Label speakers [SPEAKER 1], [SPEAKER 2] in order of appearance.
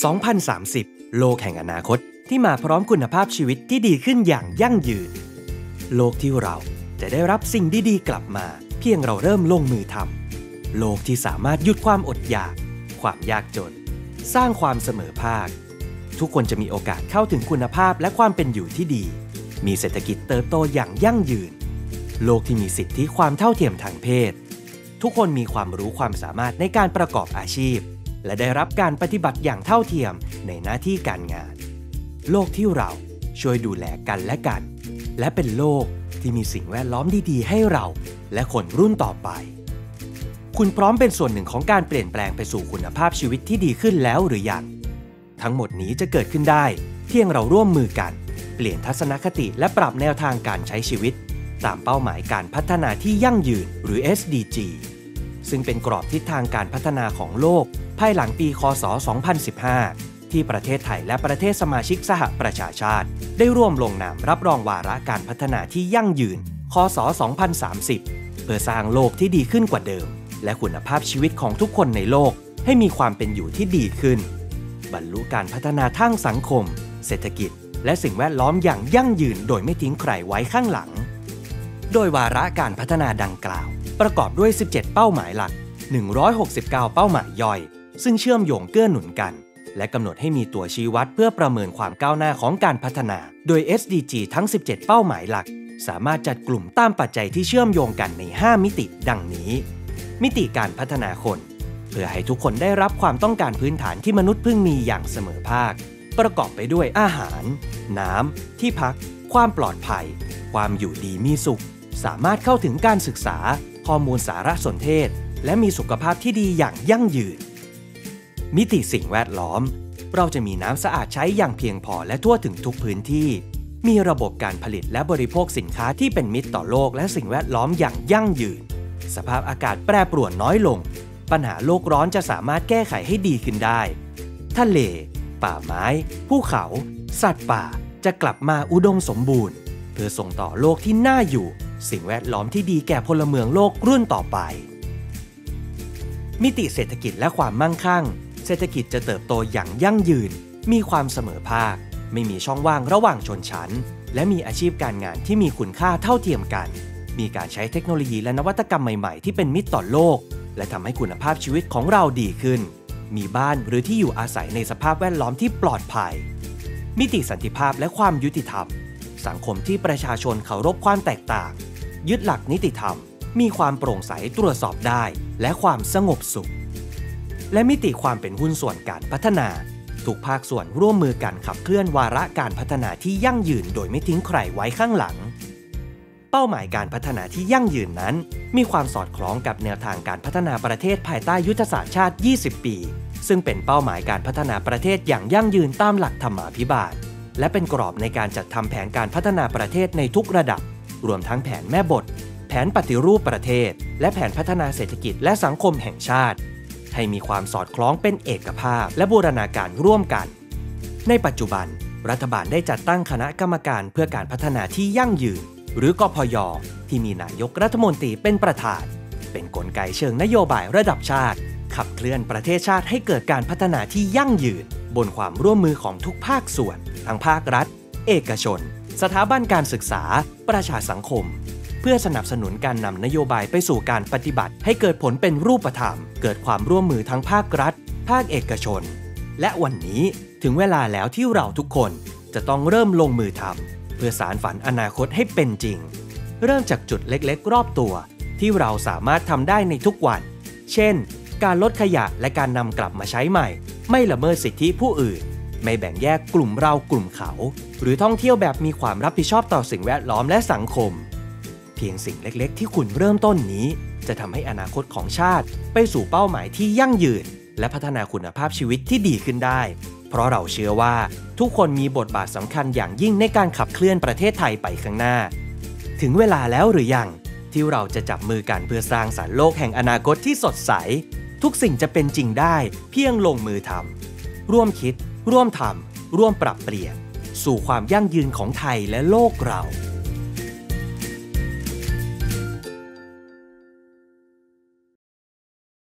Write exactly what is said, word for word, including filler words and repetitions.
[SPEAKER 1] สองพันสามสิบ โลกแห่งอนาคตที่มาพร้อมคุณภาพชีวิตที่ดีขึ้นอย่างยั่งยืนโลกที่เราจะได้รับสิ่งดีๆกลับมาเพียงเราเริ่มลงมือทำโลกที่สามารถหยุดความอดอยากความยากจนสร้างความเสมอภาคทุกคนจะมีโอกาสเข้าถึงคุณภาพและความเป็นอยู่ที่ดีมีเศรษฐกิจเติบโตอย่างยั่งยืนโลกที่มีสิทธิความเท่าเทียมทางเพศทุกคนมีความรู้ความสามารถในการประกอบอาชีพและได้รับการปฏิบัติอย่างเท่าเทียมในหน้าที่การงานโลกที่เราช่วยดูแลกันและกันและเป็นโลกที่มีสิ่งแวดล้อมดีๆให้เราและคนรุ่นต่อไปคุณพร้อมเป็นส่วนหนึ่งของการเปลี่ยนแปลงไปสู่คุณภาพชีวิตที่ดีขึ้นแล้วหรือยังทั้งหมดนี้จะเกิดขึ้นได้เพียงเราร่วมมือกันเปลี่ยนทัศนคติและปรับแนวทางการใช้ชีวิตตามเป้าหมายการพัฒนาที่ยั่งยืนหรือ เอส ดี จี ซึ่งเป็นกรอบทิศทางการพัฒนาของโลกภายหลังปีค.ศ. สองพันสิบห้าที่ประเทศไทยและประเทศสมาชิกสหประชาชาติได้ร่วมลงนามรับรองวาระการพัฒนาที่ยั่งยืนค.ศ. สองพันสามสิบเพื่อสร้างโลกที่ดีขึ้นกว่าเดิมและคุณภาพชีวิตของทุกคนในโลกให้มีความเป็นอยู่ที่ดีขึ้นบรรลุการพัฒนาทางสังคมเศรษฐกิจและสิ่งแวดล้อมอย่างยั่งยืนโดยไม่ทิ้งใครไว้ข้างหลังโดยวาระการพัฒนาดังกล่าวประกอบด้วยสิบเจ็ดเป้าหมายหลักหนึ่งร้อยหกสิบเก้าเป้าหมายย่อยซึ่งเชื่อมโยงเกื้อหนุนกันและกำหนดให้มีตัวชี้วัดเพื่อประเมินความก้าวหน้าของการพัฒนาโดย เอส ดี จี ทั้งสิบเจ็ดเป้าหมายหลักสามารถจัดกลุ่มตามปัจจัยที่เชื่อมโยงกันในห้ามิติดังนี้มิติการพัฒนาคนเพื่อให้ทุกคนได้รับความต้องการพื้นฐานที่มนุษย์พึงมีอย่างเสมอภาคประกอบไปด้วยอาหารน้ำที่พักความปลอดภัยความอยู่ดีมีสุขสามารถเข้าถึงการศึกษาข้อมูลสารสนเทศและมีสุขภาพที่ดีอย่างยั่งยืนมิติสิ่งแวดล้อมเราจะมีน้ำสะอาดใช้อย่างเพียงพอและทั่วถึงทุกพื้นที่มีระบบการผลิตและบริโภคสินค้าที่เป็นมิตรต่อโลกและสิ่งแวดล้อมอย่างยั่งยืนสภาพอากาศแปรปรวนน้อยลงปัญหาโลกร้อนจะสามารถแก้ไขให้ดีขึ้นได้ทะเลป่าไม้ภูเขาสัตว์ป่าจะกลับมาอุดมสมบูรณ์เพื่อส่งต่อโลกที่น่าอยู่สิ่งแวดล้อมที่ดีแก่พลเมืองโลกรุ่นต่อไปมิติเศรษฐกิจและความมั่งคั่งเศรษฐกิจจะเติบโตอย่างยั่งยืนมีความเสมอภาคไม่มีช่องว่างระหว่างชนชั้นและมีอาชีพการงานที่มีคุณค่าเท่าเทียมกันมีการใช้เทคโนโลยีและนวัตกรรมใหม่ๆที่เป็นมิตรต่อโลกและทำให้คุณภาพชีวิตของเราดีขึ้นมีบ้านหรือที่อยู่อาศัยในสภาพแวดล้อมที่ปลอดภัยมิติสันติภาพและความยุติธรรมสังคมที่ประชาชนเคารพความแตกต่างยึดหลักนิติธรรมมีความโปร่งใสตรวจสอบได้และความสงบสุขและมิติความเป็นหุ้นส่วนการพัฒนาทุกภาคส่วนร่วมมือกันขับเคลื่อนวาระการพัฒนาที่ยั่งยืนโดยไม่ทิ้งใครไว้ข้างหลังเป้าหมายการพัฒนาที่ยั่งยืนนั้นมีความสอดคล้องกับแนวทางการพัฒนาประเทศภายใต้ยุทธศาสตร์ชาติยี่สิบปีซึ่งเป็นเป้าหมายการพัฒนาประเทศอย่างยั่งยืนตามหลักธรรมาภิบาลและเป็นกรอบในการจัดทำแผนการพัฒนาประเทศในทุกระดับรวมทั้งแผนแม่บทแผนปฏิรูปประเทศและแผนพัฒนาเศรษฐกิจและสังคมแห่งชาติให้มีความสอดคล้องเป็นเอกภาพและบูรณาการร่วมกันในปัจจุบันรัฐบาลได้จัดตั้งคณะกรรมการเพื่อการพัฒนาที่ยั่งยืนหรือกพย.ที่มีนายกรัฐมนตรีเป็นประธานเป็นกลไกเชิงนโยบายระดับชาติขับเคลื่อนประเทศชาติให้เกิดการพัฒนาที่ยั่งยืนบนความร่วมมือของทุกภาคส่วนทั้งภาครัฐเอกชนสถาบันการศึกษาประชาสังคมเพื่อสนับสนุนการนำนโยบายไปสู่การปฏิบัติให้เกิดผลเป็นรูปธรรมเกิดความร่วมมือทั้งภาครัฐภาคเอกชนและวันนี้ถึงเวลาแล้วที่เราทุกคนจะต้องเริ่มลงมือทำเพื่อสานฝันอนาคตให้เป็นจริงเริ่มจากจุดเล็กๆรอบตัวที่เราสามารถทำได้ในทุกวันเช่นการลดขยะและการนำกลับมาใช้ใหม่ไม่ละเมิดสิทธิผู้อื่นไม่แบ่งแยกกลุ่มเรากลุ่มเขาหรือท่องเที่ยวแบบมีความรับผิดชอบต่อสิ่งแวดล้อมและสังคมเพียงสิ่งเล็กๆที่คุณเริ่มต้นนี้จะทำให้อนาคตของชาติไปสู่เป้าหมายที่ยั่งยืนและพัฒนาคุณภาพชีวิตที่ดีขึ้นได้เพราะเราเชื่อว่าทุกคนมีบทบาทสำคัญอย่างยิ่งในการขับเคลื่อนประเทศไทยไปข้างหน้าถึงเวลาแล้วหรือยังที่เราจะจับมือกันเพื่อสร้างสรรค์โลกแห่งอนาคตที่สดใสทุกสิ่งจะเป็นจริงได้เพียงลงมือทำร่วมคิดร่วมทำร่วมปรับเปลี่ยนสู่ความยั่งยืนของไทยและโลกเรา